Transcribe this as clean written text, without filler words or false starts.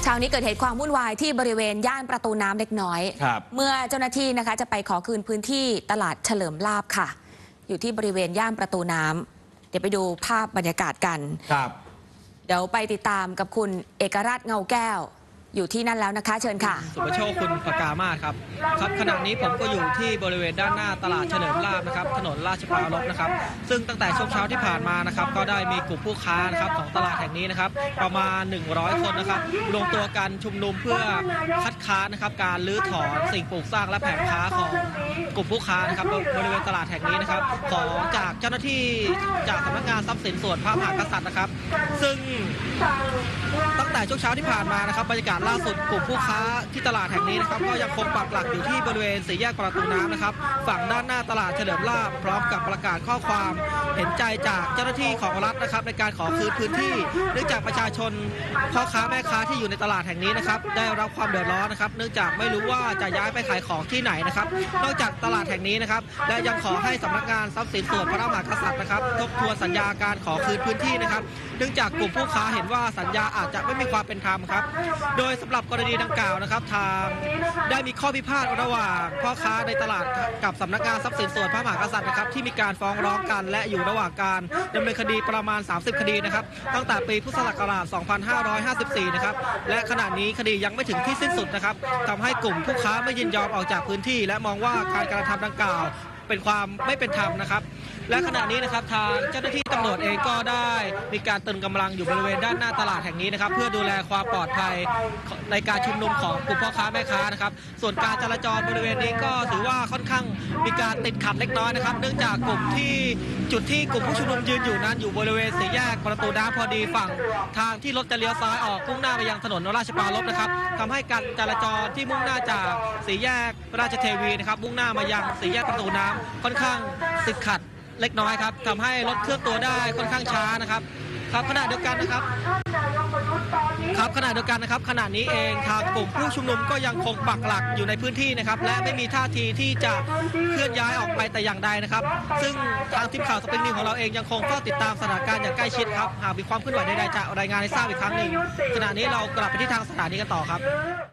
เช้านี้เกิดเหตุความวุ่นวายที่บริเวณย่านประตูน้ำเล็กน้อยเมื่อเจ้าหน้าที่นะคะจะไปขอคืนพื้นที่ตลาดเฉลิมลาภค่ะอยู่ที่บริเวณย่านประตูน้ำเดี๋ยวไปดูภาพบรรยากาศกันเดี๋ยวไปติดตามกับคุณเอกราชเงาแก้วอยู่ที่นั่นแล้วนะคะเชิญค่ะสุภโชคคุณปกามาศครับขณะนี้ผมก็อยู่ที่บริเวณด้านหน้าตลาดเฉลิมลาภนะครับถนนราชปรารภนะครับซึ่งตั้งแต่ช่วงเช้าที่ผ่านมานะครับก็ได้มีกลุ่มผู้ค้านะครับของตลาดแห่งนี้นะครับประมาณ100คนนะครับรวมตัวกันชุมนุมเพื่อคัดค้านนะครับการรื้อถอนสิ่งปลูกสร้างและแผงค้าของกลุ่มผู้ค้านะครับบริเวณตลาดแห่งนี้นะครับของจากเจ้าหน้าที่จากสำนักงานทรัพย์สินส่วนพระมหากษัตริย์นะครับซึ่งตั้งแต่ช่วงเช้าที่ผ่านมานะครับบรรยากาศล่าสุดกลุ่มผู้ค้าที่ตลาดแห่งนี้นะครับก็ยังคงปักหลักอยู่ที่บริเวณสี่แยกประตูน้ำนะครับฝั่งด้านหน้าตลาดเฉลิมลาภพร้อมกับประกาศข้อความเห็นใจจากเจ้าหน้าที่ของรัฐนะครับในการขอคืนพื้นที่เนื่องจากประชาชนพ่อค้าแม่ค้าที่อยู่ในตลาดแห่งนี้นะครับได้รับความเดือดร้อนนะครับเนื่องจากไม่รู้ว่าจะย้ายไปขายของที่ไหนนะครับนอกจากตลาดแห่งนี้นะครับและยังขอให้สำนักงานทรัพย์สินส่วนพระมหากษัตริย์นะครับทบทวนสัญญาการขอคืนพื้นที่นะครับเนื่องจากกลุ่มผู้ค้าเห็นว่าสัญญาอาจจะไม่มีความเป็นธรรมครับโดยสำหรับกรณีดังกล่าวนะครับทางได้มีข้อพิพาทระหว่างพ่อค้าในตลาดกับสำนักงานทรัพย์สินส่วนพระมหากษัตริย์นะครับที่มีการฟ้องร้องกันและอยู่ระหว่างการดำเนินคดีประมาณ30คดีนะครับตั้งแต่ปีพุทธศักราช2554นะครับและขณะนี้คดียังไม่ถึงที่สิ้นสุดนะครับทำให้กลุ่มผู้ค้าไม่ยินยอมออกจากพื้นที่และมองว่าการกระทำดังกล่าวเป็นความไม่เป็นธรรมนะครับและขณะนี้นะครับทางเจ้าหน้าที่ตำรวจเองก็ได้มีการตึงกำลังอยู่บริเวณด้านหน้าตลาดแห่งนี้นะครับเพื่อดูแลความปลอดภัยในการชุมนุมของกลุ่มพ่อค้าแม่ค้านะครับส่วนการจราจรบริเวณนี้ก็ถือว่าค่อนข้างมีการติดขัดเล็กน้อยนะครับเนื่องจากจุดที่กลุ่มผู้ชุมนุมยืนอยู่นั้นอยู่บริเวณสี่แยกประตูน้ำพอดีฝั่งทางที่รถจะเลี้ยวซ้ายออกมุ่งหน้าไปยังถนนราชปรารภนะครับทำให้การจราจรที่มุ่งหน้าจากสี่แยกราชเทวีนะครับมุ่งหน้ามายังสี่แยกประตูน้ำค่อนข้างติดขัดเล็กน้อยครับทำให้รถเคลื่อนตัวได้ค่อนข้างช้านะครับขณะเดียวกันนะครับขณะนี้เองทางกลุ่มผู้ชุมนุมก็ยังคงปักหลักอยู่ในพื้นที่นะครับและไม่มีท่าทีที่จะเคลื่อนย้ายออกไปแต่อย่างใดนะครับซึ่งทางทีมข่าวสปริงนิวของเราเองยังคงเฝ้าติดตามสถานการณ์อย่างใกล้ชิดครับหากมีความเคลื่อนไหวใดๆจะรายงานให้ทราบอีกครั้งหนึ่งขณะนี้เรากลับไปที่ทางสถานีกันต่อครับ